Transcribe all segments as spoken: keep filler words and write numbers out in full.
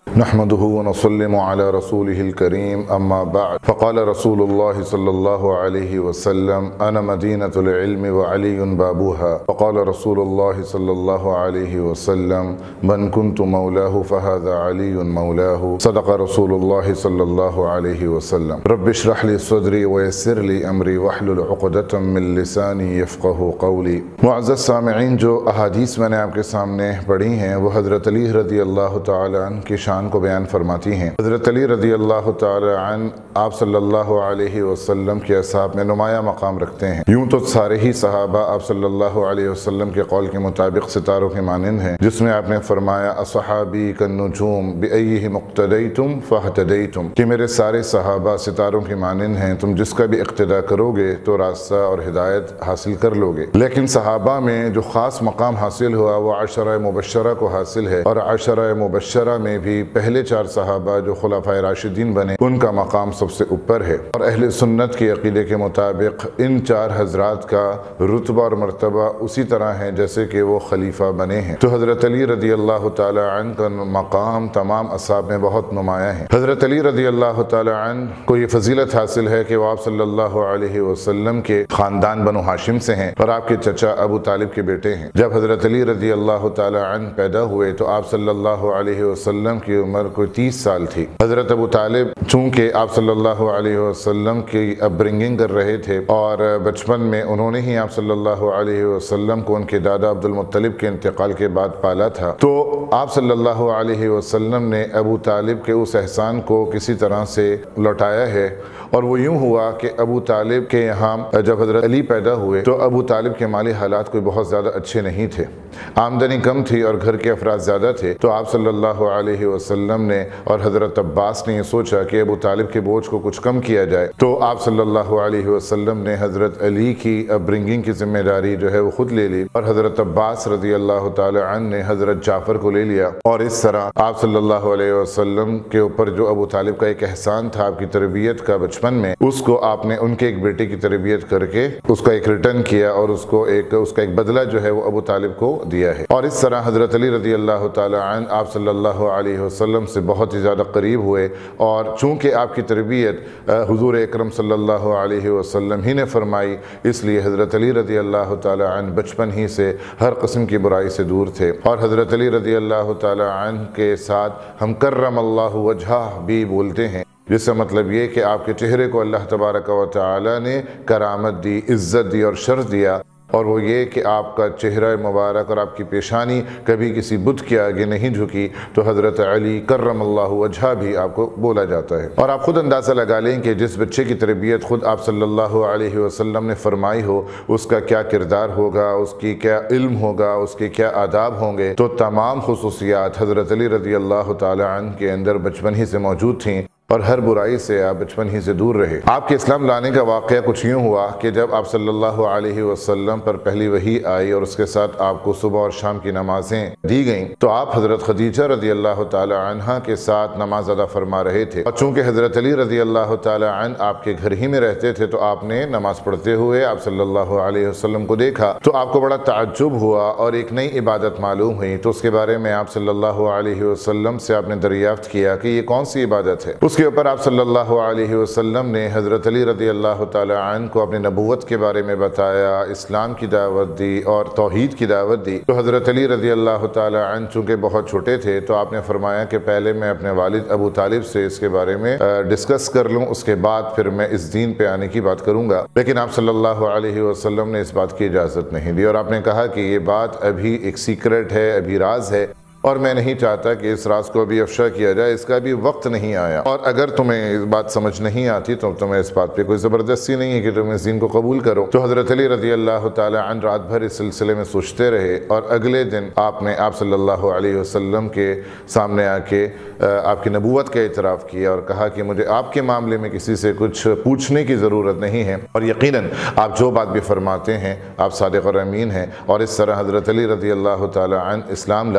नहमदुहु व नसल्लिमु अला रसूलिहिल करीम अम्मा बाद फ़क़ाल रसूलुल्लाह सल्लल्लाहु अलैहि वसल्लम अना मदीनतुल इल्मि व अलीयुन बाबुहा फ़क़ाल रसूलुल्लाह सल्लल्लाहु अलैहि वसल्लम मन कुन्तु मौलाहु फ़हाज़ा अलीयुन मौलाहु सदक़ रसूलुल्लाह सल्लल्लाहु अलैहि वसल्लम रब्बि इश्रह ली सदरी व यस्सिर ली अमरी वहलुल उक़दतम मिन लिसानी यफ़क़हू क़ौली। मुअज़्ज़ज़ सामिईन, जो अहादीस मैंने आपके सामने पढ़ी हैं वो हज़रत अली रज़ी अल्लाह तआला अन्हु की शान को बयान फरमाती हैं। हज़रत अली रज़ी अल्लाह तआला अन्हु आप सल्लल्लाहु अलैहि वसल्लम के असहाब में नुमाया मकाम रखते हैं। यूँ तो सारे ही सहाबा आप सल्लल्लाहु अलैहि वसल्लम के कौल के मुताबिक सितारों के मानिंद हैं, जिसमें आपने फरमाया असहाबी कन्नुजूम बिअय्यिहिम इक़्तदैतुम फ़हतदैतुम, कि मेरे सारे सहाबा सितारों के मानिंद हैं, तुम जिसका भी इक़्तिदा करोगे तो रास्ता और हिदायत हासिल कर लोगे। लेकिन सहाबा में जो ख़ास मकाम हासिल हुआ वो अशरा मुबश्शरा को हासिल है, और अशरा मुबश्शरा में भी पहले चार सहाबा जो खुलाफाए राशिदीन बने उनका मकाम सबसे ऊपर है। और अहले सुन्नत के अक़ीदे के मुताबिक इन चार हजरात का रुतबा और मर्तबा उसी तरह है जैसे कि वो खलीफा बने हैं। तो हज़रत अली रज़ी अल्लाह तआला अन्हु का मकाम तमाम असहाब में बहुत नुमाया है। हज़रत अली रज़ी अल्लाह तआला अन्हु को ये फजीलत हासिल है कि वो आप सल्लल्लाहु अलैहि वसल्लम के ख़ानदान बनु हाशिम से हैं और आपके चचा अबू तालिब के बेटे हैं। जब हज़रत अली रज़ी अल्लाह तआला अन्हु पैदा हुए तो आप सल्लल्लाहु अलैहि वसल्लम की उम्र कोई तीस साल थी। हज़रत अबू तालिब चूँकि आप सल्लल्लाहु अलैहि वसल्लम की अपब्रिंगिंग कर रहे थे और बचपन में उन्होंने ही आप सल्लल्लाहु अलैहि वसल्लम को उनके दादा अब्दुल मुत्तलिब के इंतकाल के बाद पाला था, तो आप सल्लल्लाहु अलैहि वसल्लम ने अबू तालिब के उस एहसान को किसी तरह से लौटाया है। और वो यूँ हुआ कि अबू तालिब के यहाँ जब हज़रत अली पैदा हुए तो अबू तालिब के माली हालात कोई बहुत ज़्यादा अच्छे नहीं थे, आमदनी कम थी और घर के अफराद ज़्यादा थे। तो आप सल्लल्लाहु अलैहि वसल्लम ने और हज़रत अब्बास ने ये सोचा कि अबू तालिब के बोझ को कुछ कम किया जाए, तो आप सल्लल्लाहु अलैहि वसल्लम ने हज़रत अली की अपब्रिंगिंग की जिम्मेदारी जो है वो खुद ले ली, और हज़रत अब्बास रज़ी अल्लाह तआला अन्हु ने हज़रत जाफ़र को ले लिया। और इस तरह आप सल्लल्लाहु अलैहि वसल्लम के ऊपर जो अबू तालिब का एक एहसान था आपकी तरबियत का बचपन में, उसको आपने उनके एक बेटे की तरबियत करके उसका एक रिटर्न किया और उसको एक उसका एक बदला जो है वो अबू तालिब को दिया है। और इस तरह हज़रत अली रज़ी अल्लाह तआला अन्हु आप सल्लल्लाहु अलैहि वसल्लम से बहुत ही ज़्यादा करीब हुए, और चूँकि आपकी तरबियत हुज़ूर अकरम सल्लल्लाहु अलैहि वसल्लम ही ने फरमाई, इसलिए हज़रत अली रज़ी अल्लाह तआला अन्हु बचपन ही से हर किस्म की बुराई से दूर थे। और हज़रत अली रज़ी अल्लाह तआला अन्हु के साथ हम कर्रमल्लाहु वजहह भी बोलते हैं, जिसका मतलब ये कि आपके चेहरे को अल्लाह तबारक व तआला ने करामत दी, इज़्ज़त दी और शर्फ दिया, और वो ये कि आपका चेहरा मुबारक और आपकी पेशानी कभी किसी बुत के आगे नहीं झुकी, तो हज़रत अली कर्रमल्लाहु वजहा भी आपको बोला जाता है। और आप खुद अंदाज़ा लगा लें कि जिस बच्चे की तरबियत खुद आप सल्लल्लाहु अलैहि वसल्लम ने फरमाई हो उसका क्या किरदार होगा, उसकी क्या इल्म होगा, उसके क्या आदाब होंगे। तो तमाम खुसूसियात हज़रत अली रज़ी अल्लाह तआला अन्हु के अंदर बचपन ही से मौजूद थीं, और हर बुराई से आप बचपन ही से दूर रहे। आपके इस्लाम लाने का वाक़या कुछ यूँ हुआ कि जब आप सल्लल्लाहु अलैहि वसल्लम पर पहली वही आई और उसके साथ आपको सुबह और शाम की नमाजें दी गईं, तो आप हज़रत खदीजा रज़ी अल्लाह तआला अन्हा के साथ नमाज अदा फरमा रहे थे। और चूँकि हज़रत अली रज़ी अल्लाह तआला अन्हु आपके घर ही में रहते थे, तो आपने नमाज पढ़ते हुए आप सल्लल्लाहु अलैहि वसल्लम को देखा, तो आपको बड़ा ताज्जुब हुआ और एक नई इबादत मालूम हुई। तो उसके बारे में आप सल्लल्लाहु अलैहि वसल्लम से आपने दरियाफ्त किया कि ये कौन सी इबादत है। उसके ऊपर आप सल्लल्लाहु अलैहि वसल्लम ने हज़रत अली रज़ी अल्लाह तआला अन्हु को अपनी नबूवत के बारे में बताया, इस्लाम की दावत दी और तौहीद की दावत दी। तो हज़रत अली रज़ी अल्लाह तआला अन्हु चूँकि बहुत छोटे थे, तो आपने फरमाया कि पहले मैं अपने वालिद अबू तालिब से इसके बारे में डिस्कस कर लूँ, उसके बाद फिर मैं इस दीन पे आने की बात करूँगा। लेकिन आप सल्लल्लाहु अलैहि वसल्लम ने इस बात की इजाज़त नहीं दी, और आपने कहा कि ये बात अभी एक सीक्रेट है, अभी राज है, और मैं नहीं चाहता कि इस राज को अभी अफशा किया जाए, इसका भी वक्त नहीं आया। और अगर तुम्हें इस बात समझ नहीं आती तो तुम्हें इस बात पे कोई ज़बरदस्ती नहीं है कि तुम इस दीन को कबूल करो। तो हज़रत अली रज़ी अल्लाह तआला अन्हु रात भर इस सिलसिले में सोचते रहे, और अगले दिन आपने आप सल्लल्लाहु अलैहि वसल्लम के सामने आके आपकी नबूवत का इतराफ़ किया और कहा कि मुझे आपके मामले में किसी से कुछ पूछने की ज़रूरत नहीं है, और यकीनन आप जो बात भी फरमाते हैं आप सादिक़ और अमीन हैं। और इस तरह हज़रत अली रज़ी अल्लाह तआला अन्हु इस्लाम लाए।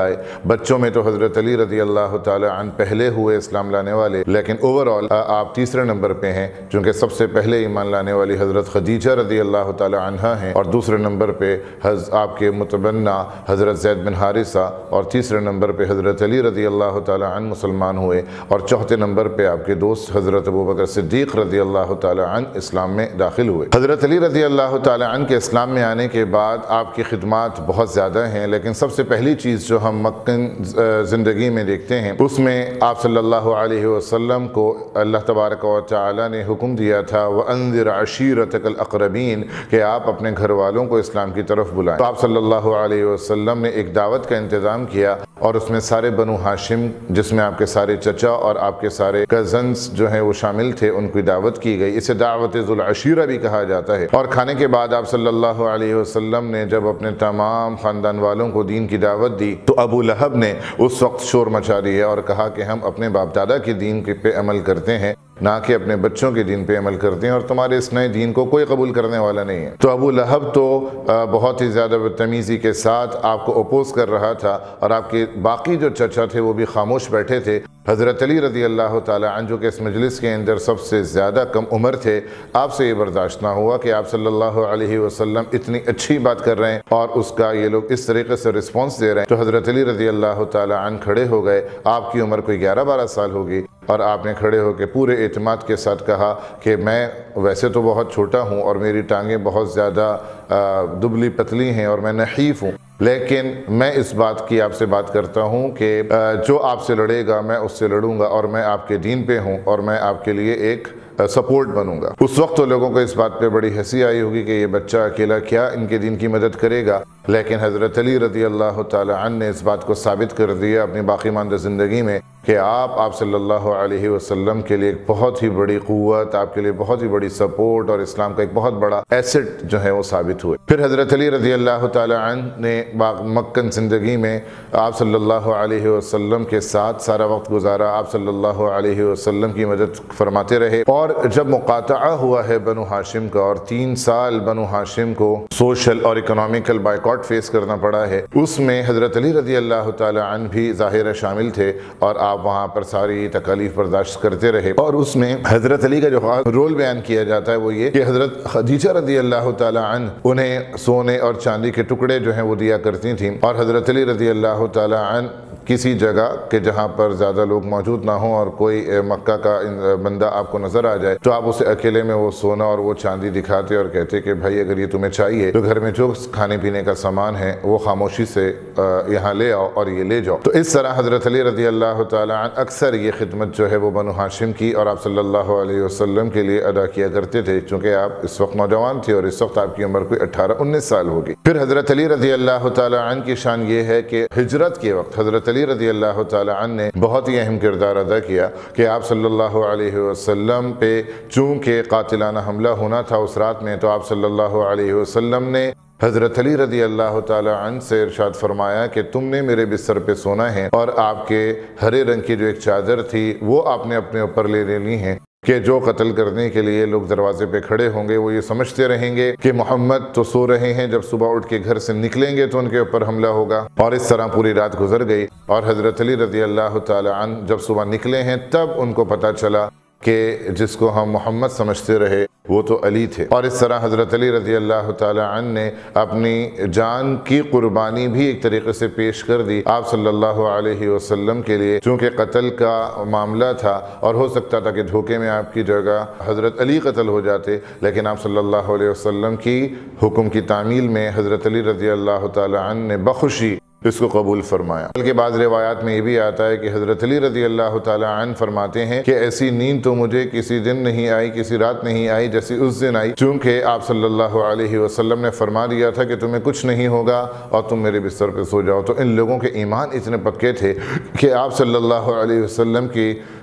بچوں میں تو حضرت علی رضی اللہ تعالی عنہ پہلے ہوئے اسلام لانے والے، لیکن اوورآل آپ تیسرے نمبر پہ ہیں، چونکہ سب سے پہلے ایمان لانے والی حضرت خدیجہ رضی اللہ تعالی عنہا ہیں، اور دوسرے نمبر پہ آپ کے متبنہ حضرت زید بن حارثہ، اور تیسرے نمبر پہ حضرت علی رضی اللہ تعالی عنہ مسلمان ہوئے، اور چوتھے نمبر پہ آپ کے دوست حضرت ابوبکر صدیق رضی اللہ تعالی عنہ اسلام میں داخل ہوئے۔ حضرت علی رضی اللہ تعالی عنہ کے اسلام میں آنے کے بعد آپ کی خدمات بہت زیادہ ہیں، لیکن سب سے پہلی چیز جو ہم مکن زندگی میں دیکھتے ہیں اس میں آپ صلی اللہ علیہ وسلم کو اللہ تبارک و تعالی نے حکم دیا تھا وَأَنذِرْ عَشِيرَتَكَ الْأَقْرَبِينَ کہ آپ اپنے گھر والوں کو اسلام کی طرف بلائیں۔ تو آپ صلی اللہ علیہ وسلم نے ایک دعوت کا انتظام کیا، اور اس میں سارے بنو ہاشم، جس میں آپ کے سارے چچا اور آپ کے سارے کزنز جو ہیں وہ شامل تھے، ان کی دعوت کی گئی۔ اسے دعوت ذو العشیرہ بھی کہا جاتا ہے۔ اور کھانے کے بعد آپ صلی اللہ علیہ وسلم نے جب اپنے تمام خاندان والوں کو دین کی دعوت دی تو ابو لہب نے اس وقت شور مچا دیا اور کہا کہ ہم اپنے باپ دادا کے دین پہ عمل کرتے ہیں، نہ کہ اپنے بچوں کے دین پہ عمل کرتے ہیں، اور تمہارے اس نئے دین کو کوئی قبول کرنے والا نہیں ہے۔ تو ابو لہب تو بہت ہی زیادہ بدتمیزی کے ساتھ آپ کو اپوز کر رہا تھا، اور آپ کے باقی جو چچا تھے وہ بھی خاموش بیٹھے تھے۔ حضرت علی رضی اللہ تعالی عنہ جو کہ اس مجلس کے اندر سب سے زیادہ کم عمر تھے، آپ سے یہ برداشت نہ ہوا کہ آپ صلی اللہ علیہ وسلم اتنی اچھی بات کر رہے ہیں اور اس کا یہ لوگ اس طریقے سے رسپانس دے رہے ہیں۔ تو حضرت علی رضی اللہ تعالی عنہ کھڑے ہو گئے۔ آپ کی عمر کوئی گیارہ بارہ سال ہوگی، اور آپ نے کھڑے ہو کے پورے اعتماد کے ساتھ کہا کہ میں ویسے تو بہت چھوٹا ہوں اور میری ٹانگیں بہت زیادہ دبلی پتلی ہیں اور میں نحیف ہوں، لیکن میں اس بات کی آپ سے بات کرتا ہوں کہ جو آپ سے لڑے گا میں اس سے لڑوں گا، اور میں آپ کے دین پہ ہوں، اور میں آپ کے لیے ایک سپورٹ بنوں گا۔ اس وقت تو لوگوں کو اس بات پہ بڑی ہنسی آئی ہوگی کہ یہ بچہ اکیلا کیا ان کے دین کی مدد کرے گا، لیکن حضرت علی رضی اللہ تعالی عنہ نے اس بات کو ثابت کر دیا اپنی باقی ماندہ زندگی میں کہ آپ آپ صلی اللہ علیہ وسلم کے لیے ایک بہت ہی بڑی قوت، آپ کے لیے بہت ہی بڑی سپورٹ، اور اسلام کا ایک بہت بڑا ایسٹ جو ہے وہ ثابت ہوئے۔ پھر حضرت علی رضی اللہ تعالی عنہ نے مکن زندگی میں آپ صلی اللہ علیہ وسلم کے ساتھ سارا وقت گزارا، آپ صلی اللہ علیہ وسلم کی مدد فرماتے رہے، اور جب مقاطعہ ہوا ہے بنو ہاشم کا، اور تین سال بنو ہاشم کو سوشل اور اکنامیکل بائیکاٹ فیس کرنا پڑا ہے، اس میں حضرت علی رضی اللہ تعالی عنہ بھی ظاہر شامل تھے، اور آپ وہاں پر ساری تکالیف برداشت کرتے رہے۔ اور اس میں حضرت علی کا جو خاص رول بیان کیا جاتا ہے وہ یہ کہ حضرت خدیجہ رضی اللہ تعالی عنہ انہیں سونے اور چاندی کے ٹکڑے جو ہیں وہ دیا کرتی تھیں، اور حضرت علی رضی اللہ تعالی عنہ کسی جگہ کہ جہاں پر زیادہ لوگ موجود نہ ہوں اور کوئی مکہ کا بندہ آپ کو نظر آ جائے تو آپ اسے اکیلے میں وہ سونا اور وہ چاندی دکھاتے اور کہتے کہ بھائی اگر یہ تمہیں چاہیے تو گھر میں جو کھانے پینے کا سامان ہے وہ خاموشی سے یہاں لے آؤ اور یہ لے جاؤ۔ تو اس طرح حضرت علی رضی اللہ تعالی عنہ اکثر یہ خدمت جو ہے وہ بنو ہاشم کی اور آپ صلی اللہ علیہ وسلم کے لیے ادا کیا کرتے تھے، چونکہ آپ اس وقت نوجوان تھے اور اس وقت آپ کی عمر کوئی اٹھارہ انیس سال ہوگی۔ پھر حضرت علی رضی اللہ تعالی عنہ کی شان یہ ہے کہ ہجرت کے وقت حضرت علی رضی اللہ تعالی عنہ نے بہت ہی اہم کردار ادا کیا کہ آپ صلی اللہ علیہ وسلم پہ چونکہ قاتلانہ حملہ ہونا تھا اس رات میں، تو آپ صلی اللہ علیہ وسلم نے حضرت علی رضی اللہ تعالی عنہ سے ارشاد فرمایا کہ تم نے میرے بستر پہ سونا ہے، اور آپ کے ہرے رنگ کی جو ایک چادر تھی وہ آپ نے اپنے اوپر لے لینی ہے کہ جو قتل کرنے کے لیے لوگ دروازے پہ کھڑے ہوں گے وہ یہ سمجھتے رہیں گے کہ محمد تو سو رہے ہیں، جب صبح اٹھ کے گھر سے نکلیں گے تو ان کے اوپر حملہ ہوگا۔ اور اس طرح پوری رات گزر گئی، اور حضرت علی رضی اللہ تعالی عنہ جب صبح نکلے ہیں تب ان کو پتہ چلا کہ جس کو ہم محمد سمجھتے رہے وہ تو علی تھے۔ اور اس طرح حضرت علی رضی اللہ تعالی عنہ نے اپنی جان کی قربانی بھی ایک طریقے سے پیش کر دی آپ صلی اللہ علیہ وسلم کے لیے، چونکہ قتل کا معاملہ تھا اور ہو سکتا تھا کہ دھوکے میں آپ کی جگہ حضرت علی قتل ہو جاتے، لیکن آپ صلی اللہ علیہ وسلم کی حکم کی تعمیل میں حضرت علی رضی اللہ تعالی عنہ نے بخوشی اس کو قبول فرمایا۔ بلکہ بعض روایات میں یہ بھی آتا ہے کہ حضرت علی رضی اللہ تعالی عنہ فرماتے ہیں کہ ایسی نیند تو مجھے کسی دن نہیں آئی، کسی رات نہیں آئی جیسی اس دن آئی، چونکہ آپ صلی اللہ علیہ وسلم نے فرما دیا تھا کہ تمہیں کچھ نہیں ہوگا اور تم میرے بستر پہ سو جاؤ۔ تو ان لوگوں کے ایمان اتنے پکے تھے کہ آپ صلی اللہ علیہ وسلم کی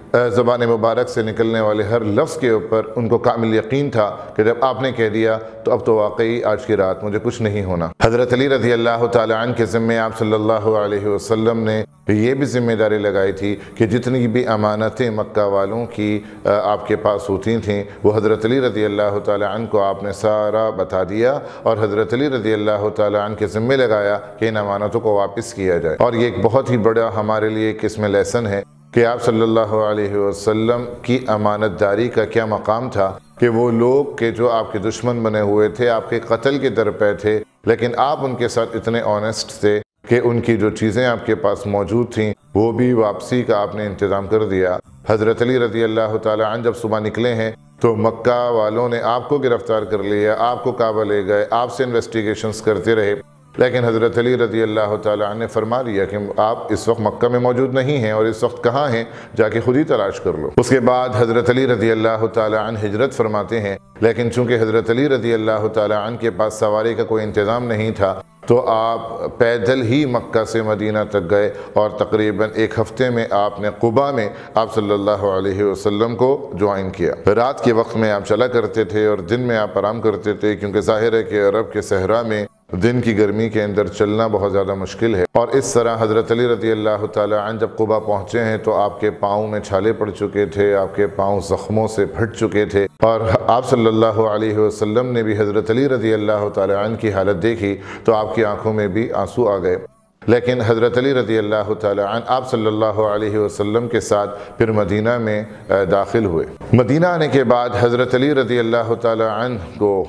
زبان مبارک سے نکلنے والے ہر لفظ کے اوپر ان کو کامل یقین تھا کہ جب آپ نے کہہ دیا تو اب تو واقعی آج کی رات مجھے کچھ نہیں ہونا۔ حضرت علی رضی اللہ تعالی عنہ کے ذمے آپ صلی اللہ علیہ وسلم نے یہ بھی ذمہ داری لگائی تھی کہ جتنی بھی امانتیں مکہ والوں کی آپ کے پاس ہوتی تھیں وہ حضرت علی رضی اللہ تعالی عنہ کو آپ نے سارا بتا دیا اور حضرت علی رضی اللہ تعالی عنہ کے ذمے لگایا کہ ان امانتوں کو واپس کیا جائے۔ اور یہ ایک بہت ہی بڑا ہمارے لیے ایک اس میں لیسن ہے کہ آپ صلی اللہ علیہ وسلم کی امانت داری کا کیا مقام تھا کہ وہ لوگ کہ جو آپ کے دشمن بنے ہوئے تھے، آپ کے قتل کے در پہ تھے، لیکن آپ ان کے ساتھ اتنے آنیسٹ تھے کہ ان کی جو چیزیں آپ کے پاس موجود تھیں وہ بھی واپسی کا آپ نے انتظام کر دیا۔ حضرت علی رضی اللہ تعالی عنہ جب صبح نکلے ہیں تو مکہ والوں نے آپ کو گرفتار کر لیا، آپ کو کعبہ لے گئے، آپ سے انویسٹیگیشنز کرتے رہے، لیکن حضرت علی رضی اللہ تعالی عنہ نے فرما لیا کہ آپ اس وقت مکہ میں موجود نہیں ہیں اور اس وقت کہاں ہیں جا کے خود ہی تلاش کر لو۔ اس کے بعد حضرت علی رضی اللہ تعالی عنہ ہجرت فرماتے ہیں، لیکن چونکہ حضرت علی رضی اللہ تعالی عنہ کے پاس سواری کا کوئی انتظام نہیں تھا تو آپ پیدل ہی مکہ سے مدینہ تک گئے اور تقریباً ایک ہفتے میں آپ نے قباء میں آپ صلی اللہ علیہ وسلم کو جوائن کیا۔ رات کے وقت میں آپ چلا کرتے تھے اور دن میں آپ آرام کرتے تھے، کیونکہ ظاہر ہے کہ عرب کے صحرا میں دن کی گرمی کے اندر چلنا بہت زیادہ مشکل ہے۔ اور اس طرح حضرت علی رضی اللہ تعالی عنہ جب قباء پہنچے ہیں تو آپ کے پاؤں میں چھالے پڑ چکے تھے، آپ کے پاؤں زخموں سے پھٹ چکے تھے، اور آپ صلی اللہ علیہ وسلم نے بھی حضرت علی رضی اللہ تعالی عنہ کی حالت دیکھی تو آپ کی آنکھوں میں بھی آنسو آ گئے۔ لیکن حضرت علی رضی اللہ تعالی عنہ آپ صلی اللہ علیہ وسلم کے ساتھ پھر مدینہ میں داخل ہوئے۔ مدینہ آنے کے بعد حضرت علی رضی اللہ تعالی عنہ کو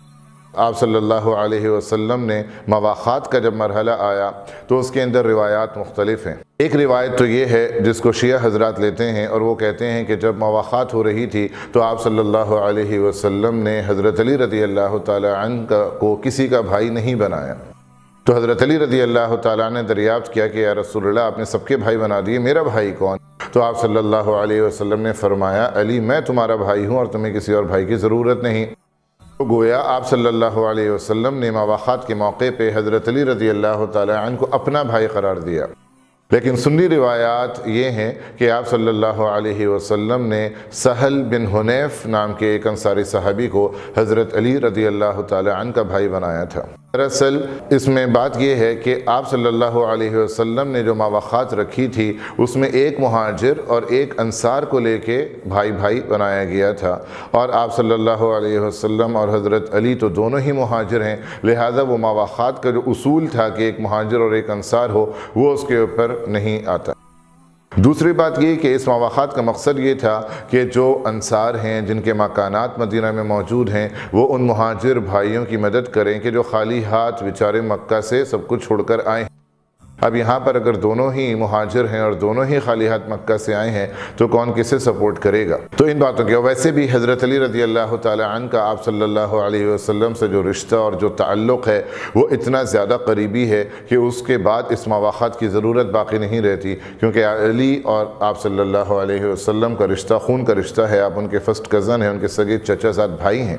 آپ صلی اللہ علیہ وسلم نے مواخات کا جب مرحلہ آیا تو اس کے اندر روایات مختلف ہیں۔ ایک روایت تو یہ ہے جس کو شیعہ حضرات لیتے ہیں اور وہ کہتے ہیں کہ جب مواخات ہو رہی تھی تو آپ صلی اللہ علیہ وسلم نے حضرت علی رضی اللہ تعالی عنہ کو کسی کا بھائی نہیں بنایا۔ تو حضرت علی رضی اللہ تعالیٰ نے دریافت کیا کہ یا رسول اللہ آپ نے سب کے بھائی بنا دیے، میرا بھائی کون؟ تو آپ صلی اللہ علیہ وسلم نے فرمایا علی میں تمہارا بھائی ہوں اور تمہیں کسی اور بھائی کی ضرورت نہیں۔ تو گویا آپ صلی اللہ علیہ وسلم نے مواخات کے موقع پہ حضرت علی رضی اللہ تعالیٰ عنہ کو اپنا بھائی قرار دیا۔ لیکن سنی روایات یہ ہیں کہ آپ صلی اللہ علیہ وسلم نے سہل بن حنیف نام کے ایک انصاری صحابی کو حضرت علی رضی اللہ تعالیٰ عنہ کا بھائی بنایا تھا۔ دراصل اس میں بات یہ ہے کہ آپ صلی اللہ علیہ وسلم نے جو مواخات رکھی تھی اس میں ایک مہاجر اور ایک انصار کو لے کے بھائی بھائی بنایا گیا تھا، اور آپ صلی اللہ علیہ وسلم اور حضرت علی تو دونوں ہی مہاجر ہیں، لہذا وہ مواخات کا جو اصول تھا کہ ایک مہاجر اور ایک انصار ہو وہ اس کے اوپر نہیں آتا۔ دوسری بات یہ کہ اس مواخات کا مقصد یہ تھا کہ جو انصار ہیں جن کے مکانات مدینہ میں موجود ہیں وہ ان مہاجر بھائیوں کی مدد کریں کہ جو خالی ہاتھ بیچارے مکہ سے سب کچھ چھوڑ کر آئے ہیں۔ اب یہاں پر اگر دونوں ہی مہاجر ہیں اور دونوں ہی خالی ہاتھ مکہ سے آئے ہیں تو کون کسے سپورٹ کرے گا؟ تو ان باتوں کے ویسے بھی حضرت علی رضی اللہ تعالی عنہ کا آپ صلی اللہ علیہ وسلم سے جو رشتہ اور جو تعلق ہے وہ اتنا زیادہ قریبی ہے کہ اس کے بعد اس مواخات کی ضرورت باقی نہیں رہتی، کیونکہ علی اور آپ صلی اللہ علیہ وسلم کا رشتہ خون کا رشتہ ہے، آپ ان کے فرسٹ کزن ہیں، ان کے سگے چچا زاد بھائی ہیں۔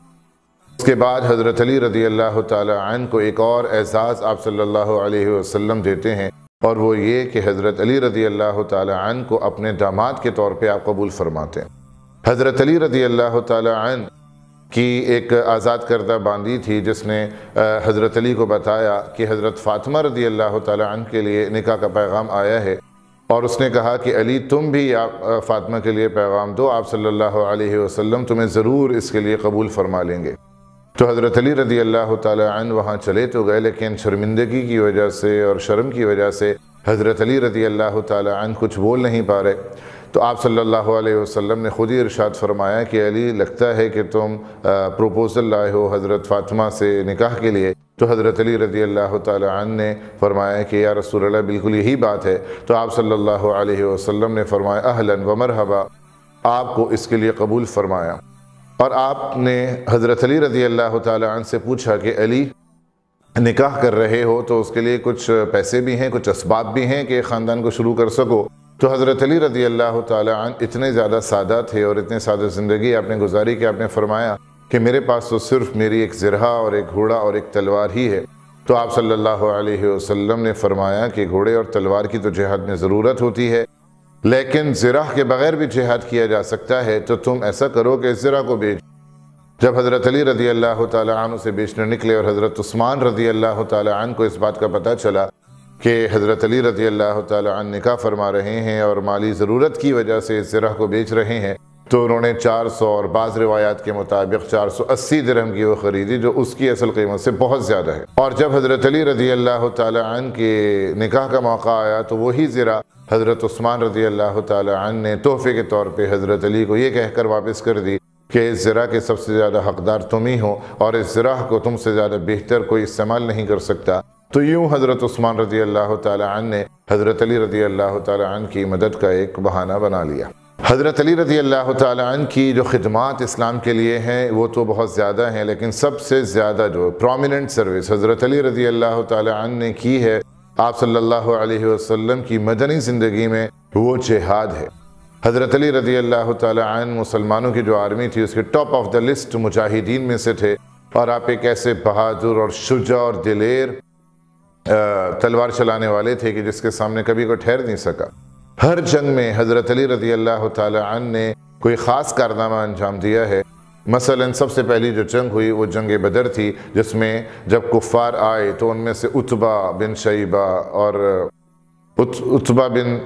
اس کے بعد حضرت علی رضی اللہ تعالی عنہ کو ایک اور اعزاز آپ صلی اللہ علیہ وسلم دیتے ہیں، اور وہ یہ کہ حضرت علی رضی اللہ تعالی عنہ کو اپنے داماد کے طور پہ آپ قبول فرماتے ہیں۔ حضرت علی رضی اللہ تعالی عنہ کی ایک آزاد کردہ باندی تھی جس نے حضرت علی کو بتایا کہ حضرت فاطمہ رضی اللہ تعالی عنہ کے لیے نکاح کا پیغام آیا ہے، اور اس نے کہا کہ علی تم بھی فاطمہ کے لیے پیغام دو، آپ صلی اللہ علیہ وسلم تمہیں ضرور اس کے لیے قبول فرما لیں گے۔ تو حضرت علی رضی اللہ تعالی عنہ وہاں چلے تو گئے، لیکن شرمندگی کی وجہ سے اور شرم کی وجہ سے حضرت علی رضی اللہ تعالی عنہ کچھ بول نہیں پا رہے۔ تو آپ صلی اللہ علیہ وسلم نے خود ہی ارشاد فرمایا کہ علی لگتا ہے کہ تم پروپوزل لائے ہو حضرت فاطمہ سے نکاح کے لیے۔ تو حضرت علی رضی اللہ تعالی عنہ نے فرمایا کہ یا رسول اللہ بالکل یہی بات ہے۔ تو آپ صلی اللہ علیہ وسلم نے فرمایا اہلاً و مرحبا، آپ کو اس کے لیے قبول فرمایا۔ اور آپ نے حضرت علی رضی اللہ تعالی عنہ سے پوچھا کہ علی نکاح کر رہے ہو تو اس کے لیے کچھ پیسے بھی ہیں، کچھ اسباب بھی ہیں کہ خاندان کو شروع کر سکو؟ تو حضرت علی رضی اللہ تعالی عنہ اتنے زیادہ سادہ تھے اور اتنے سادہ زندگی آپ نے گزاری کہ آپ نے فرمایا کہ میرے پاس تو صرف میری ایک زرہ اور ایک گھوڑا اور ایک تلوار ہی ہے۔ تو آپ صلی اللہ علیہ وسلم نے فرمایا کہ گھوڑے اور تلوار کی تو جہاد میں ضرورت ہوتی ہے، لیکن زرہ کے بغیر بھی جہاد کیا جا سکتا ہے، تو تم ایسا کرو کہ زرہ کو بیچ۔ جب حضرت علی رضی اللہ تعالیٰ عنہ سے بیچنے نکلے اور حضرت عثمان رضی اللہ تعالیٰ عنہ کو اس بات کا پتہ چلا کہ حضرت علی رضی اللہ تعالیٰ عنہ نکاح فرما رہے ہیں اور مالی ضرورت کی وجہ سے اس زرہ کو بیچ رہے ہیں، تو انہوں نے چار سو اور بعض روایات کے مطابق چار سو اسی درہم کی وہ خریدی، جو اس کی اصل قیمت سے بہت زیادہ ہے۔ اور جب حضرت علی رضی اللہ تعالیٰ عنہ کے نکاح کا موقع آیا تو وہی زرہ حضرت عثمان رضی اللہ تعالیٰ عنہ نے تحفے کے طور پہ حضرت علی کو یہ کہہ کر واپس کر دی کہ اس زرہ کے سب سے زیادہ حقدار تم ہی ہو اور اس زرہ کو تم سے زیادہ بہتر کوئی استعمال نہیں کر سکتا۔ تو یوں حضرت عثمان رضی اللہ تعالیٰ عنہ نے حضرت علی رضی اللہ تعالیٰ عنہ کی مدد کا ایک بہانہ بنا لیا۔ حضرت علی رضی اللہ تعالیٰ عنہ کی جو خدمات اسلام کے لیے ہیں وہ تو بہت زیادہ ہیں، لیکن سب سے زیادہ جو پرومیننٹ سروس حضرت علی رضی اللہ تعالیٰ عنہ نے کی ہے آپ صلی اللہ علیہ وسلم کی مدنی زندگی میں، وہ جہاد ہے۔ حضرت علی رضی اللہ تعالیٰ عنہ مسلمانوں کی جو آرمی تھی اس کے ٹاپ آف دا لسٹ مجاہدین میں سے تھے، اور آپ ایک ایسے بہادر اور شجاع اور دلیر تلوار چلانے والے تھے کہ جس کے سامنے کبھی کوئی ٹھہر نہیں سکا۔ ہر جنگ میں حضرت علی رضی اللہ تعالیٰ عنہ نے کوئی خاص کارنامہ انجام دیا ہے۔ مثلا سب سے پہلی جو جنگ ہوئی وہ جنگ بدر تھی، جس میں جب کفار آئے تو ان میں سے عتبہ بن شیبہ اور عتبہ بن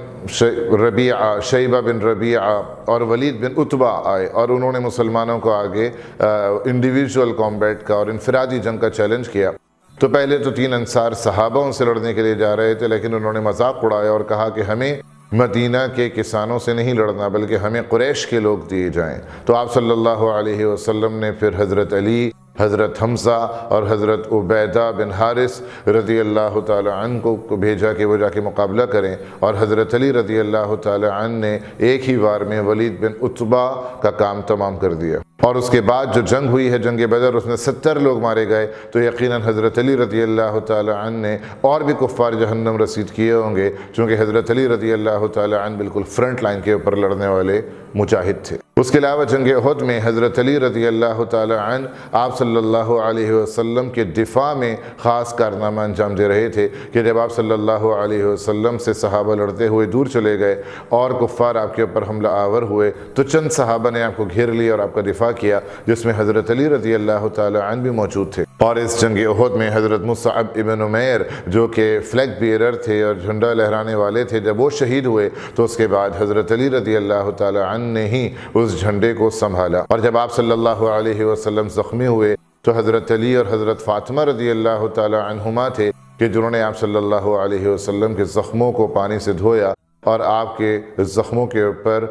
ربیعہ شیبہ بن ربیعہ اور ولید بن عتبہ آئے، اور انہوں نے مسلمانوں کو آگے انڈیویجول کامبیٹ کا اور انفرادی جنگ کا چیلنج کیا۔ تو پہلے تو تین انصار صحابہ ان سے لڑنے کے لیے جا رہے تھے، لیکن انہوں نے مذاق اڑایا اور کہا کہ ہمیں مدینہ کے کسانوں سے نہیں لڑنا بلکہ ہمیں قریش کے لوگ دیے جائیں۔ تو آپ صلی اللہ علیہ وسلم نے پھر حضرت علی، حضرت حمزہ اور حضرت عبیدہ بن حارث رضی اللہ تعالیٰ عنہ کو بھیجا کہ وہ جا کے مقابلہ کریں، اور حضرت علی رضی اللہ تعالیٰ عنہ نے ایک ہی بار میں ولید بن عتبہ کا کام تمام کر دیا۔ اور اس کے بعد جو جنگ ہوئی ہے جنگ بدر، اس میں ستر لوگ مارے گئے، تو یقیناً حضرت علی رضی اللہ تعالیٰ عنہ نے اور بھی کفار جہنم رسید کیے ہوں گے، چونکہ حضرت علی رضی اللہ تعالیٰ عنہ بالکل فرنٹ لائن کے اوپر لڑنے والے مجاہد تھے۔ اس کے علاوہ جنگ احد میں حضرت علی رضی اللہ تعالیٰ عنہ آپ صلی اللہ علیہ وسلم کے دفاع میں خاص کارنامہ انجام دے رہے تھے کہ جب آپ صلی اللہ علیہ وسلم سے صحابہ لڑتے ہوئے دور چلے گئے اور کفار آپ کے اوپر حملہ آور ہوئے، تو چند صحابہ نے آپ کو گھیر لیا اور آپ کا دفاع کیا، جس میں حضرت علی رضی اللہ تعالیٰ عنہ بھی موجود تھے۔ اور اس جنگ احد میں حضرت مصعب ابن عمیر جو کہ فلیگ بیئرر تھے اور جھنڈا لہرانے والے تھے، جب وہ شہید ہوئے تو اس کے بعد حضرت علی رضی اللہ تعالیٰ عنہ نے ہی اس جھنڈے کو سنبھالا۔ اور جب آپ صلی اللہ علیہ وسلم زخمی ہوئے تو حضرت علی اور حضرت فاطمہ رضی اللہ تعالیٰ عنہما تھے کہ جنہوں نے آپ صلی اللہ علیہ وسلم کے زخموں کو پانی سے دھویا اور آپ کے زخموں کے اوپر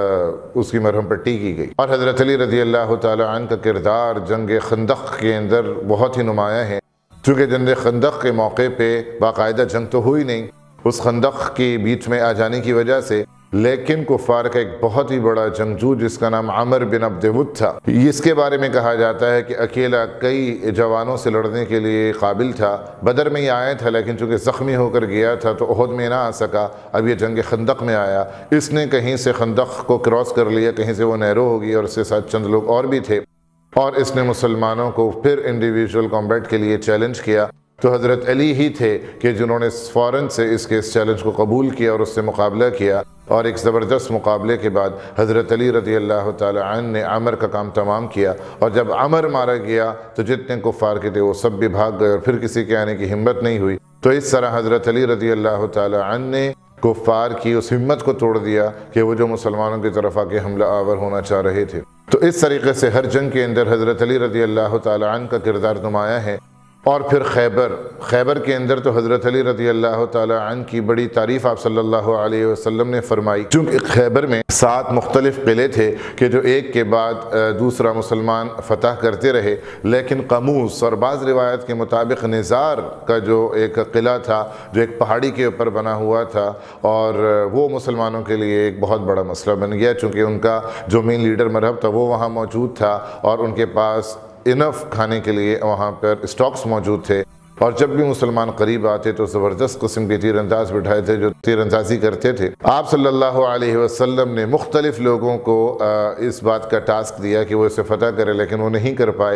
اس کی مرہم پٹی کی گئی۔ اور حضرت علی رضی اللہ تعالیٰ عنہ کا کردار جنگ خندق کے اندر بہت ہی نمایاں ہے، چونکہ جنگ خندق کے موقع پہ باقاعدہ جنگ تو ہوئی نہیں، اس خندق کے بیچ میں آ جانے کی وجہ سے، لیکن کفار کا ایک بہت ہی بڑا جنگجو جس کا نام عمر بن عبد ود تھا، اس کے بارے میں کہا جاتا ہے کہ اکیلا کئی جوانوں سے لڑنے کے لیے قابل تھا۔ بدر میں ہی آیا تھا، لیکن چونکہ زخمی ہو کر گیا تھا تو احد میں نہ آ سکا، اب یہ جنگ خندق میں آیا۔ اس نے کہیں سے خندق کو کراس کر لیا، کہیں سے وہ نیرو ہوگی، اور اس کے ساتھ چند لوگ اور بھی تھے، اور اس نے مسلمانوں کو پھر انڈیویجول کامبیٹ کے لیے چیلنج کیا۔ تو حضرت علی ہی تھے کہ جنہوں نے فوراً سے اس کے اس چیلنج کو قبول کیا اور اس سے مقابلہ کیا، اور ایک زبردست مقابلے کے بعد حضرت علی رضی اللہ تعالیٰ عنہ نے عمر کا کام تمام کیا، اور جب عمر مارا گیا تو جتنے کفار کے تھے وہ سب بھی بھاگ گئے اور پھر کسی کے آنے کی ہمت نہیں ہوئی۔ تو اس طرح حضرت علی رضی اللہ تعالیٰ عنہ نے کفار کی اس ہمت کو توڑ دیا کہ وہ جو مسلمانوں کی طرف آ کے حملہ آور ہونا چاہ رہے تھے۔ تو اس طریقے سے ہر جنگ کے اندر حضرت علی رضی اللہ تعالیٰ عنہ کا کردار نمایاں ہے۔ اور پھر خیبر خیبر کے اندر تو حضرت علی رضی اللہ تعالیٰ عنہ کی بڑی تعریف آپ صلی اللہ علیہ وسلم نے فرمائی، چونکہ خیبر میں سات مختلف قلعے تھے کہ جو ایک کے بعد دوسرا مسلمان فتح کرتے رہے، لیکن قموس اور بعض روایت کے مطابق نزار کا جو ایک قلعہ تھا جو ایک پہاڑی کے اوپر بنا ہوا تھا، اور وہ مسلمانوں کے لیے ایک بہت بڑا مسئلہ بن گیا، چونکہ ان کا جو مین لیڈر مرہب تھا وہ وہاں موجود تھا، اور ان کے پاس انف کھانے کے لیے وہاں پر اسٹاکس موجود تھے، اور جب بھی مسلمان قریب آتے تو زبردست قسم کے تیر انداز بٹھائے تھے جو تیر اندازی کرتے تھے۔ آپ صلی اللہ علیہ وسلم نے مختلف لوگوں کو اس بات کا ٹاسک دیا کہ وہ اسے فتح کرے، لیکن وہ نہیں کر پائے۔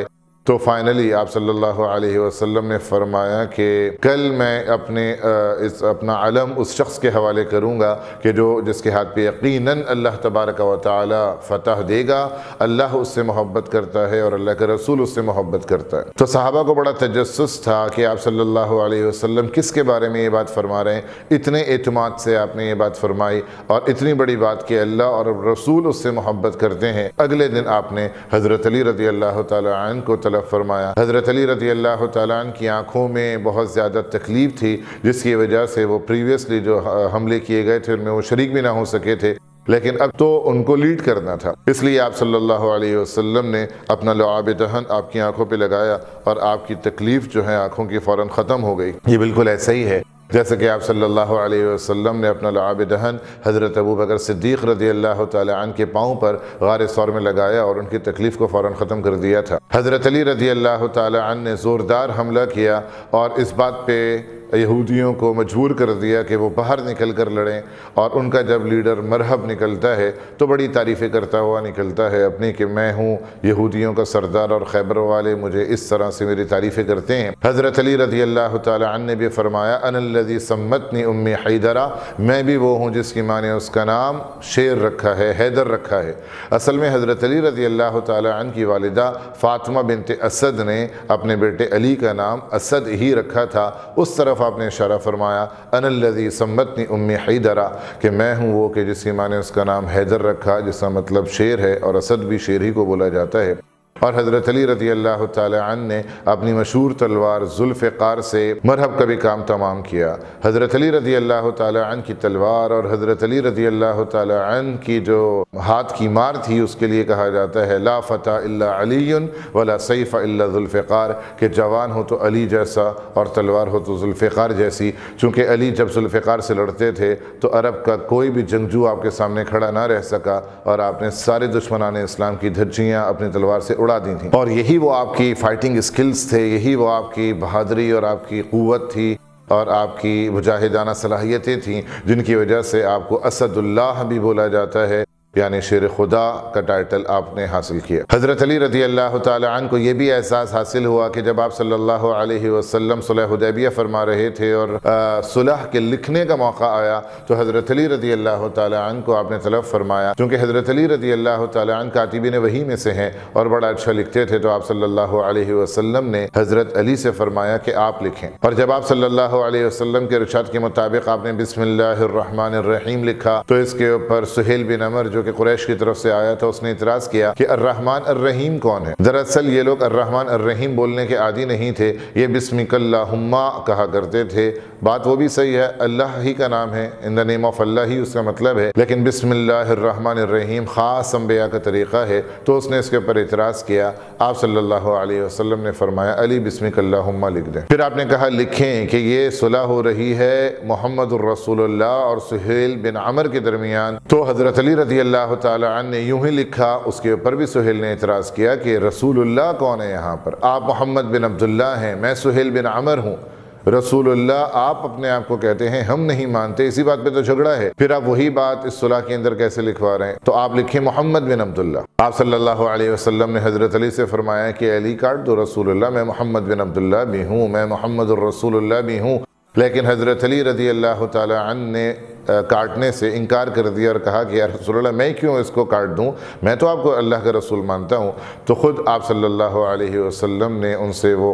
تو فائنلی آپ صلی اللہ علیہ وسلم نے فرمایا کہ کل میں اپنے اس اپنا علم اس شخص کے حوالے کروں گا کہ جو جس کے ہاتھ پہ یقیناً اللہ تبارک و تعالی فتح دے گا، اللہ اس سے محبت کرتا ہے اور اللہ کے رسول اس سے محبت کرتا ہے۔ تو صحابہ کو بڑا تجسس تھا کہ آپ صلی اللہ علیہ وسلم کس کے بارے میں یہ بات فرما رہے ہیں، اتنے اعتماد سے آپ نے یہ بات فرمائی اور اتنی بڑی بات کہ اللہ اور رسول اس سے محبت کرتے ہیں۔ اگلے دن آپ نے حضرت علی رضی اللہ تعالیٰ عنہ کو طلب فرمایا۔ حضرت علی رضی اللہ تعالیٰ عنہ کی آنکھوں میں بہت زیادہ تکلیف تھی، جس کی وجہ سے وہ پریویسلی جو حملے کیے گئے تھے ان میں وہ شریک بھی نہ ہو سکے تھے، لیکن اب تو ان کو لیڈ کرنا تھا، اس لیے آپ صلی اللہ علیہ وسلم نے اپنا لعاب دہن آپ کی آنکھوں پہ لگایا اور آپ کی تکلیف جو ہے آنکھوں کی فوراً ختم ہو گئی۔ یہ بالکل ایسا ہی ہے جیسا کہ آپ صلی اللہ علیہ وسلم نے اپنا لعاب دہن حضرت ابو بکر صدیق رضی اللہ تعالی عنہ کے پاؤں پر غار ثور میں لگایا اور ان کی تکلیف کو فوراً ختم کر دیا تھا۔ حضرت علی رضی اللہ تعالی عنہ نے زوردار حملہ کیا اور اس بات پہ یہودیوں کو مجبور کر دیا کہ وہ باہر نکل کر لڑیں، اور ان کا جب لیڈر مرحب نکلتا ہے تو بڑی تعریفیں کرتا ہوا نکلتا ہے اپنی کہ میں ہوں یہودیوں کا سردار اور خیبر والے مجھے اس طرح سے میری تعریفیں کرتے ہیں۔ حضرت علی رضی اللہ تعالی عنہ نے بھی فرمایا انا الذی سمتنی امی حیدرہ، میں بھی وہ ہوں جس کی ماں نے اس کا نام شیر رکھا ہے، حیدر رکھا ہے۔ اصل میں حضرت علی رضی اللہ تعالی عنہ کی والدہ فاطمہ بنت اسد نے اپنے بیٹے علی کا نام اسد ہی رکھا تھا۔ اس طرف آپ نے اشارہ فرمایا انا الذی سمتنی امی حیدرہ، کہ میں ہوں وہ کہ جس کی ماں نے اس کا نام حیدر رکھا، جس کا مطلب شیر ہے، اور اسد بھی شیر ہی کو بولا جاتا ہے۔ اور حضرت علی رضی اللہ تعالی عنہ نے اپنی مشہور تلوار ذوالفقار سے مرحب کا بھی کام تمام کیا۔ حضرت علی رضی اللہ تعالی عنہ کی تلوار اور حضرت علی رضی اللہ تعالی عنہ کی جو ہاتھ کی مار تھی اس کے لیے کہا جاتا ہے لا فتح الا علی ولا سیف الا ذوالفقار، کہ جوان ہو تو علی جیسا اور تلوار ہو تو ذوالفقار جیسی، چونکہ علی جب ذوالفقار سے لڑتے تھے تو عرب کا کوئی بھی جنگجو آپ کے سامنے کھڑا نہ رہ سکا، اور آپ نے سارے دشمنان اسلام کی دھجیاں اپنی تلوار سے اڑا دی تھیں، اور یہی وہ آپ کی فائٹنگ اسکلز تھے، یہی وہ آپ کی بہادری اور آپ کی قوت تھی اور آپ کی مجاہدانہ صلاحیتیں تھیں جن کی وجہ سے آپ کو اسد اللہ بھی بولا جاتا ہے، یعنی شیر خدا کا ٹائٹل آپ نے حاصل کیا۔ حضرت علی رضی اللہ تعالی عنہ کو یہ بھی احساس حاصل ہوا کہ جب آپ صلی اللہ علیہ وسلم صلح حدیبیہ فرما رہے تھے اور صلح کے لکھنے کا موقع آیا تو حضرت علی رضی اللہ تعالی عنہ کو آپ نے طلب فرمایا، کیونکہ حضرت علی رضی اللہ تعالی عنہ کاتبین وحی میں سے ہیں اور بڑا اچھا لکھتے تھے، تو آپ صلی اللہ علیہ وسلم نے حضرت علی سے فرمایا کہ آپ لکھیں، اور جب آپ صلی اللہ علیہ وسلم کے ارشاد کے مطابق آپ نے بسم اللہ الرحمن الرحیم لکھا تو اس کے اوپر سہیل بن عمر جو کہ قریش کی طرف سے آیا تھا اس نے اعتراض کیا کہ الرحمن الرحیم کون ہے؟ دراصل یہ لوگ الرحمن الرحیم بولنے کے عادی نہیں تھے، یہ بسمک اللہم کہا کرتے تھے۔ بات وہ بھی صحیح ہے، اللہ ہی کا نام ہے، ان دا نیم آف اللہ ہی اس کا مطلب ہے، لیکن بسم اللہ الرحمن الرحیم خاص انبیاء کا طریقہ ہے، تو اس نے اس کے اوپر اعتراض کیا۔ آپ صلی اللہ علیہ وسلم نے فرمایا علی بسمک اللہم لکھ دیں۔ پھر آپ نے کہا لکھیں کہ یہ صلح ہو رہی ہے محمد الرسول اللہ اور سہیل بن عمر کے درمیان، تو حضرت علی رضی اللہ تعالی عنہ نے یوں ہی لکھا، اس کے اوپر بھی سہیل نے اعتراض کیا کہ رسول اللہ کون ہے یہاں پر؟ آپ محمد بن عبداللہ ہیں، میں سہیل بن عمر ہوں، رسول اللہ آپ اپنے آپ کو کہتے ہیں، ہم نہیں مانتے، اسی بات پہ تو جھگڑا ہے، پھر آپ وہی بات اس صلح کے اندر کیسے لکھوا رہے ہیں؟ تو آپ لکھیں محمد بن عبداللہ۔ آپ صلی اللہ علیہ وسلم نے حضرت علی سے فرمایا کہ علی کاٹ دو رسول اللہ، میں محمد بن عبداللہ بھی ہوں، میں محمد الرسول اللہ بھی ہوں، لیکن حضرت علی رضی اللہ تعالی عنہ نے کاٹنے سے انکار کر دیا اور کہا کہ یا رسول اللہ میں کیوں اس کو کاٹ دوں، میں تو آپ کو اللہ کا رسول مانتا ہوں۔ تو خود آپ صلی اللہ علیہ وسلم نے ان سے وہ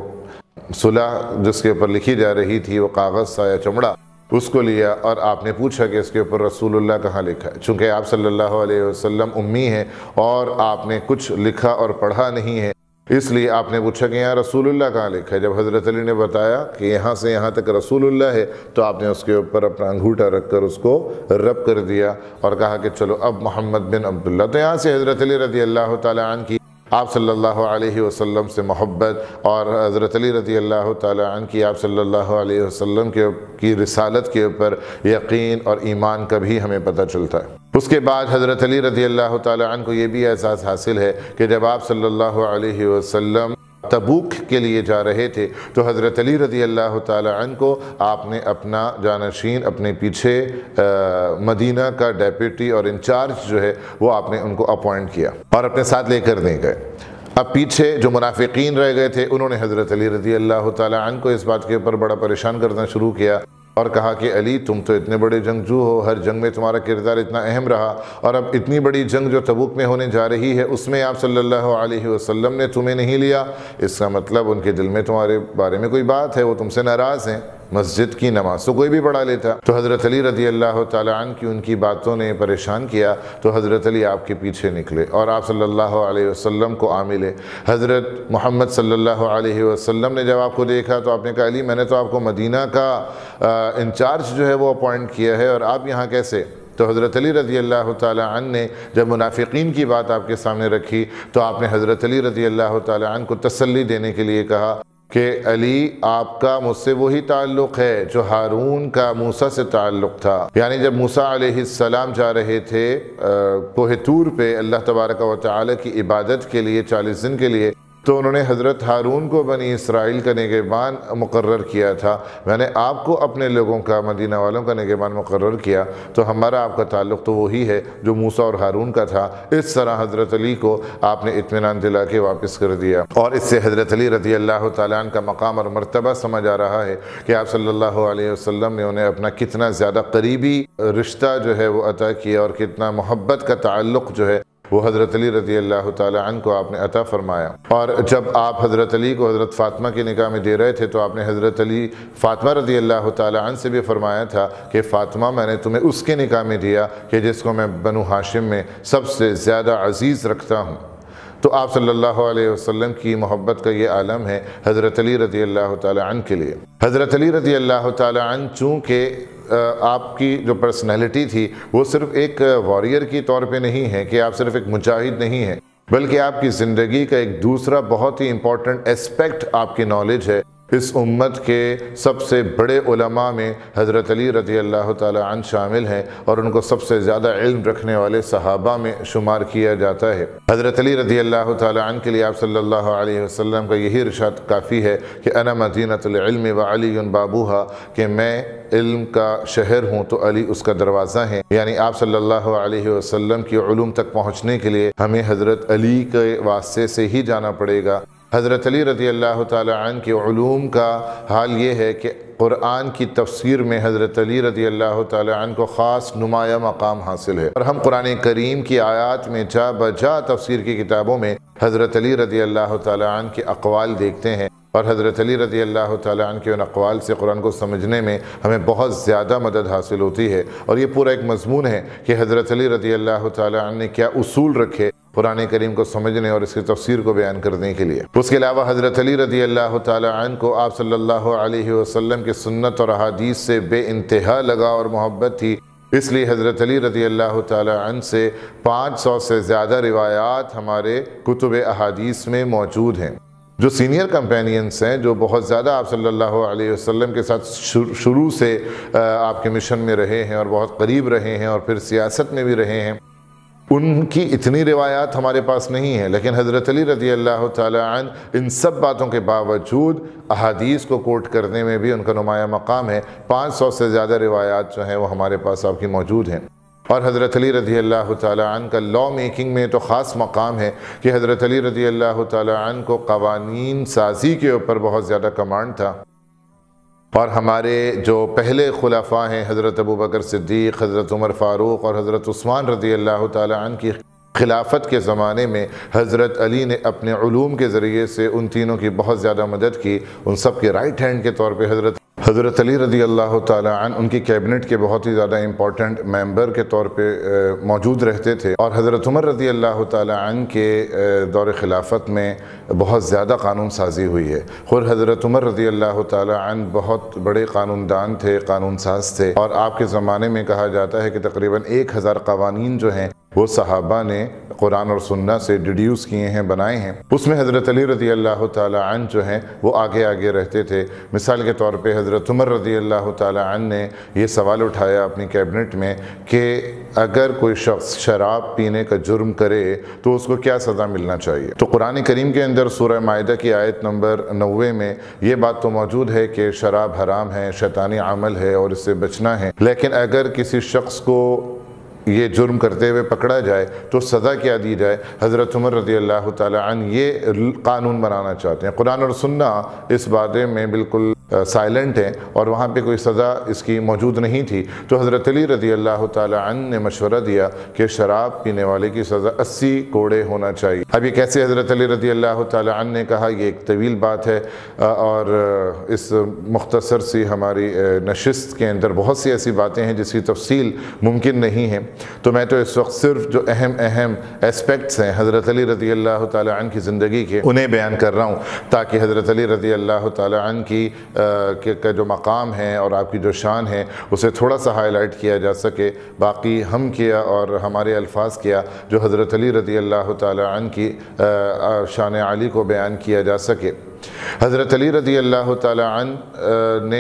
صلح جس کے اوپر لکھی جا رہی تھی، وہ کاغذ سا یا چمڑا، اس کو لیا اور آپ نے پوچھا کہ اس کے اوپر رسول اللہ کہاں لکھا ہے، چونکہ آپ صلی اللہ علیہ وسلم امی ہیں اور آپ نے کچھ لکھا اور پڑھا نہیں ہے، اس لیے آپ نے پوچھا کہ یہاں رسول اللہ کہاں لکھا ہے۔ جب حضرت علی نے بتایا کہ یہاں سے یہاں تک رسول اللہ ہے تو آپ نے اس کے اوپر اپنا انگوٹھا رکھ کر اس کو رب کر دیا اور کہا کہ چلو اب محمد بن عبداللہ۔ تو یہاں سے حضرت علی رضی اللہ تعالی عنہ کی آپ صلی اللہ علیہ وسلم سے محبت اور حضرت علی رضی اللہ تعالی عنہ کی آپ صلی اللہ علیہ وسلم کے کی رسالت کے اوپر یقین اور ایمان کا بھی ہمیں پتہ چلتا ہے۔ اس کے بعد حضرت علی رضی اللہ تعالی عنہ کو یہ بھی احساس حاصل ہے کہ جب آپ صلی اللہ علیہ وسلم تبوک کے لیے جا رہے تھے تو حضرت علی رضی اللہ تعالی عنہ کو آپ نے اپنا جانشین اپنے پیچھے مدینہ کا ڈیپٹی اور انچارج جو ہے وہ آپ نے ان کو اپوائنٹ کیا اور اپنے ساتھ لے کر نہیں گئے۔ اب پیچھے جو منافقین رہ گئے تھے انہوں نے حضرت علی رضی اللہ تعالیٰ عنہ کو اس بات کے اوپر بڑا پریشان کرنا شروع کیا اور کہا کہ علی تم تو اتنے بڑے جنگجو ہو، ہر جنگ میں تمہارا کردار اتنا اہم رہا، اور اب اتنی بڑی جنگ جو تبوک میں ہونے جا رہی ہے اس میں آپ صلی اللہ علیہ وسلم نے تمہیں نہیں لیا، اس کا مطلب ان کے دل میں تمہارے بارے میں کوئی بات ہے، وہ تم سے ناراض ہیں۔ مسجد کی نماز تو کوئی بھی پڑھا لیتا۔ تو حضرت علی رضی اللہ تعالیٰ عنہ کی ان کی باتوں نے پریشان کیا، تو حضرت علی آپ کے پیچھے نکلے اور آپ صلی اللہ علیہ وسلم کو آ ملے۔ حضرت محمد صلی اللہ علیہ وسلم نے جب آپ کو دیکھا تو آپ نے کہا علی میں نے تو آپ کو مدینہ کا انچارج جو ہے وہ اپوائنٹ کیا ہے اور آپ یہاں کیسے؟ تو حضرت علی رضی اللہ تعالیٰ عنہ نے جب منافقین کی بات آپ کے سامنے رکھی تو آپ نے حضرت علی رضی اللہ تعالیٰ عنہ کو تسلی دینے کے لیے کہا کہ علی آپ کا مجھ سے وہی تعلق ہے جو ہارون کا موسیٰ سے تعلق تھا، یعنی جب موسیٰ علیہ السلام جا رہے تھے کوہ طور پہ اللہ تبارک و تعالی کی عبادت کے لیے چالیس دن کے لیے، تو انہوں نے حضرت ہارون کو بنی اسرائیل کا نگہبان مقرر کیا تھا، میں نے آپ کو اپنے لوگوں کا مدینہ والوں کا نگہبان مقرر کیا، تو ہمارا آپ کا تعلق تو وہی ہے جو موسیٰ اور ہارون کا تھا۔ اس طرح حضرت علی کو آپ نے اطمینان دلا کے واپس کر دیا، اور اس سے حضرت علی رضی اللہ تعالیٰ عنہ کا مقام اور مرتبہ سمجھ آ رہا ہے کہ آپ صلی اللہ علیہ وسلم نے انہیں اپنا کتنا زیادہ قریبی رشتہ جو ہے وہ عطا کیا اور کتنا محبت کا تعلق جو ہے وہ حضرت علی رضی اللہ تعالیٰ عنہ کو آپ نے عطا فرمایا۔ اور جب آپ حضرت علی کو حضرت فاطمہ کی نکاح میں دے رہے تھے تو آپ نے حضرت علی فاطمہ رضی اللہ تعالیٰ عنہ سے بھی فرمایا تھا کہ فاطمہ میں نے تمہیں اس کے نکاح میں دیا کہ جس کو میں بنو ہاشم میں سب سے زیادہ عزیز رکھتا ہوں۔ تو آپ صلی اللہ علیہ وسلم کی محبت کا یہ عالم ہے حضرت علی رضی اللہ تعالیٰ عنہ کے لیے۔ حضرت علی رضی اللہ تعالیٰ عنہ چونکہ آپ کی جو پرسنالٹی تھی وہ صرف ایک واریر کی طور پہ نہیں ہے کہ آپ صرف ایک مجاہد نہیں ہیں، بلکہ آپ کی زندگی کا ایک دوسرا بہت ہی امپورٹنٹ اسپیکٹ آپ کی نالج ہے۔ اس امت کے سب سے بڑے علماء میں حضرت علی رضی اللہ تعالیٰ عنہ شامل ہیں اور ان کو سب سے زیادہ علم رکھنے والے صحابہ میں شمار کیا جاتا ہے۔ حضرت علی رضی اللہ تعالیٰ عنہ کے لیے آپ صلی اللہ علیہ وسلم کا یہی ارشاد کافی ہے کہ انا مدینۃ العلم وعلی بابوہا، کہ میں علم کا شہر ہوں تو علی اس کا دروازہ ہے، یعنی آپ صلی اللہ علیہ وسلم کی علوم تک پہنچنے کے لیے ہمیں حضرت علی کے واسطے سے ہی جانا پڑے گا۔ حضرت علی رضی اللہ تعالیٰ عنہ کے علوم کا حال یہ ہے کہ قرآن کی تفسیر میں حضرت علی رضی اللہ تعالیٰ عنہ کو خاص نمایاں مقام حاصل ہے، اور ہم قرآن کریم کی آیات میں جا بجا تفسیر کی کتابوں میں حضرت علی رضی اللہ تعالیٰ عنہ کے اقوال دیکھتے ہیں، اور حضرت علی رضی اللہ تعالیٰ عنہ کے ان اقوال سے قرآن کو سمجھنے میں ہمیں بہت زیادہ مدد حاصل ہوتی ہے۔ اور یہ پورا ایک مضمون ہے کہ حضرت علی رضی اللہ تعالیٰ عنہ نے کیا اصول رکھے قرآن کریم کو سمجھنے اور اس کی تفسیر کو بیان کرنے کے لیے۔ اس کے علاوہ حضرت علی رضی اللہ تعالیٰ عنہ کو آپ صلی اللہ علیہ وسلم کے سنت اور احادیث سے بے انتہا لگاؤ اور محبت تھی، اس لیے حضرت علی رضی اللہ تعالیٰ عنہ سے پانچ سو سے زیادہ روایات ہمارے کتب احادیث میں موجود ہیں۔ جو سینئر کمپینینز ہیں، جو بہت زیادہ آپ صلی اللہ علیہ وسلم کے ساتھ شروع سے آپ کے مشن میں رہے ہیں اور بہت قریب رہے ہیں اور پھر سیاست میں بھی رہے ہیں، ان کی اتنی روایات ہمارے پاس نہیں ہیں، لیکن حضرت علی رضی اللہ تعالیٰ عنہ ان سب باتوں کے باوجود احادیث کو کوٹ کرنے میں بھی ان کا نمایاں مقام ہے۔ پانچ سو سے زیادہ روایات جو ہیں وہ ہمارے پاس آپ کی موجود ہیں۔ اور حضرت علی رضی اللہ تعالیٰ عنہ کا لا میکنگ میں تو خاص مقام ہے کہ حضرت علی رضی اللہ تعالیٰ عنہ کو قوانین سازی کے اوپر بہت زیادہ کمانڈ تھا، اور ہمارے جو پہلے خلفاء ہیں حضرت ابوبکر صدیق، حضرت عمر فاروق اور حضرت عثمان رضی اللہ تعالیٰ عنہ کی خلافت کے زمانے میں حضرت علی نے اپنے علوم کے ذریعے سے ان تینوں کی بہت زیادہ مدد کی۔ ان سب کے رائٹ ہینڈ کے طور پہ حضرت حضرت علی رضی اللہ تعالیٰ عنہ ان کی کیبنٹ کے بہت ہی زیادہ امپورٹنٹ ممبر کے طور پہ موجود رہتے تھے، اور حضرت عمر رضی اللہ تعالیٰ عنہ کے دور خلافت میں بہت زیادہ قانون سازی ہوئی ہے۔ خود حضرت عمر رضی اللہ تعالیٰ عنہ بہت بڑے قانون دان تھے، قانون ساز تھے، اور آپ کے زمانے میں کہا جاتا ہے کہ تقریباً ایک ہزار قوانین جو ہیں وہ صحابہ نے قرآن اور سنہ سے ڈیڈیوس کیے ہیں، بنائے ہیں۔ اس میں حضرت علی رضی اللہ تعالیٰ عنہ جو ہیں وہ آگے آگے رہتے تھے۔ مثال کے طور پہ حضرت عمر رضی اللہ تعالیٰ عنہ نے یہ سوال اٹھایا اپنی کیبنٹ میں کہ اگر کوئی شخص شراب پینے کا جرم کرے تو اس کو کیا سزا ملنا چاہیے۔ تو قرآن کریم کے اندر سورہ مائدہ کی آیت نمبر نوے میں یہ بات تو موجود ہے کہ شراب حرام ہے، شیطانی عمل ہے اور اس سے بچنا ہے، لیکن اگر کسی شخص کو یہ جرم کرتے ہوئے پکڑا جائے تو سزا کیا دی جائے، حضرت عمر رضی اللہ تعالی عنہ یہ قانون بنانا چاہتے ہیں۔ قرآن اور سنت اس بارے میں بالکل سائلنٹ ہیں اور وہاں پہ کوئی سزا اس کی موجود نہیں تھی، تو حضرت علی رضی اللہ تعالی عنہ نے مشورہ دیا کہ شراب پینے والے کی سزا اسی کوڑے ہونا چاہیے۔ اب یہ کیسے حضرت علی رضی اللہ تعالی عنہ نے کہا، یہ ایک طویل بات ہے اور اس مختصر سی ہماری نشست کے اندر بہت سی ایسی باتیں ہیں جس کی تفصیل ممکن نہیں ہے، تو میں تو اس وقت صرف جو اہم اہم اسپیکٹس ہیں حضرت علی رضی اللہ تعالی عنہ کی زندگی کے انہیں بیان کر رہا ہوں، تاکہ حضرت علی رضی اللہ تعالی عنہ کی کا جو مقام ہے اور آپ کی جو شان ہے اسے تھوڑا سا ہائی لائٹ کیا جا سکے، باقی ہم کیا اور ہمارے الفاظ کیا جو حضرت علی رضی اللہ تعالی عنہ کی شان عالی کو بیان کیا جا سکے۔ حضرت علی رضی اللہ تعالی عنہ نے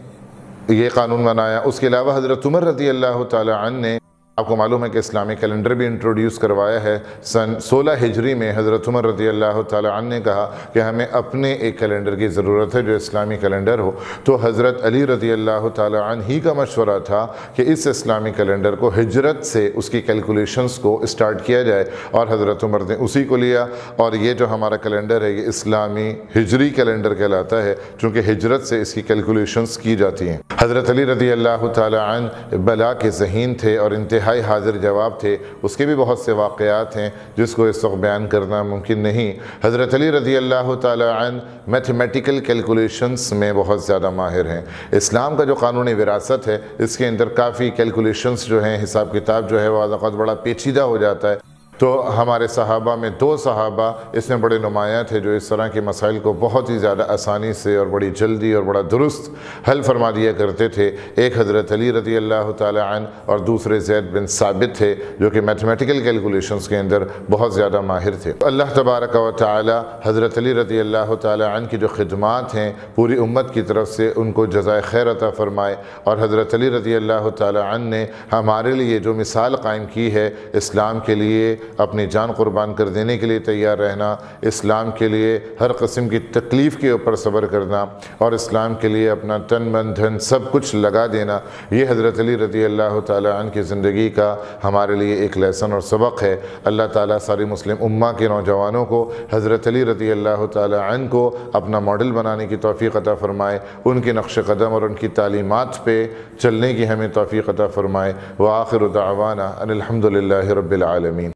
یہ قانون بنایا۔ اس کے علاوہ حضرت عمر رضی اللہ تعالی عنہ نے، آپ کو معلوم ہے کہ اسلامی کیلنڈر بھی انٹروڈیوس کروایا ہے، سن سولہ ہجری میں حضرت عمر رضی اللہ تعالی عنہ نے کہا کہ ہمیں اپنے ایک کیلنڈر کی ضرورت ہے جو اسلامی کیلنڈر ہو، تو حضرت علی رضی اللہ تعالی عنہ ہی کا مشورہ تھا کہ اس اسلامی کیلنڈر کو ہجرت سے اس کی کیلکولیشنز کو اسٹارٹ کیا جائے، اور حضرت عمر نے اسی کو لیا، اور یہ جو ہمارا کیلنڈر ہے یہ اسلامی ہجری کیلنڈر کہلاتا ہے چونکہ ہجرت سے اس کی کیلکولیشنز کی جاتی ہیں۔ حضرت علی رضی اللہ تعالی عنہ بلا کے ذہین تھے اور انتہائی حاضر جواب تھے، اس کے بھی بہت سے واقعات ہیں جس کو اس وقت بیان کرنا ممکن نہیں۔ حضرت علی رضی اللہ تعالی عنہ میتھمیٹیکل کیلکولیشنز میں بہت زیادہ ماہر ہیں۔ اسلام کا جو قانون وراثت ہے اس کے اندر کافی کیلکولیشنز جو ہیں، حساب کتاب جو ہے وہ اوقات بڑا پیچیدہ ہو جاتا ہے، تو ہمارے صحابہ میں دو صحابہ اس میں بڑے نمایاں تھے جو اس طرح کے مسائل کو بہت ہی زیادہ آسانی سے اور بڑی جلدی اور بڑا درست حل فرما دیا کرتے تھے۔ ایک حضرت علی رضی اللہ تعالی عنہ اور دوسرے زید بن ثابت تھے جو کہ میتھمیٹیکل کیلکولیشنز کے اندر بہت زیادہ ماہر تھے۔ اللہ تبارک و تعالی حضرت علی رضی اللہ تعالی عنہ کی جو خدمات ہیں پوری امت کی طرف سے ان کو جزائے خیر عطا فرمائے، اور حضرت علی رضی اللہ تعالی عنہ نے ہمارے لیے جو مثال قائم کی ہے، اسلام کے لیے اپنی جان قربان کر دینے کے لیے تیار رہنا، اسلام کے لیے ہر قسم کی تکلیف کے اوپر صبر کرنا، اور اسلام کے لیے اپنا تن من دھن سب کچھ لگا دینا، یہ حضرت علی رضی اللہ تعالی عنہ کی زندگی کا ہمارے لیے ایک لیسن اور سبق ہے۔ اللہ تعالیٰ ساری مسلم امہ کے نوجوانوں کو حضرت علی رضی اللہ تعالی عنہ کو اپنا ماڈل بنانے کی توفیق عطا فرمائے، ان کے نقش قدم اور ان کی تعلیمات پہ چلنے کی ہمیں توفیق عطا فرمائے۔ وآخر دعوانا ان الحمد للہ رب العالمین۔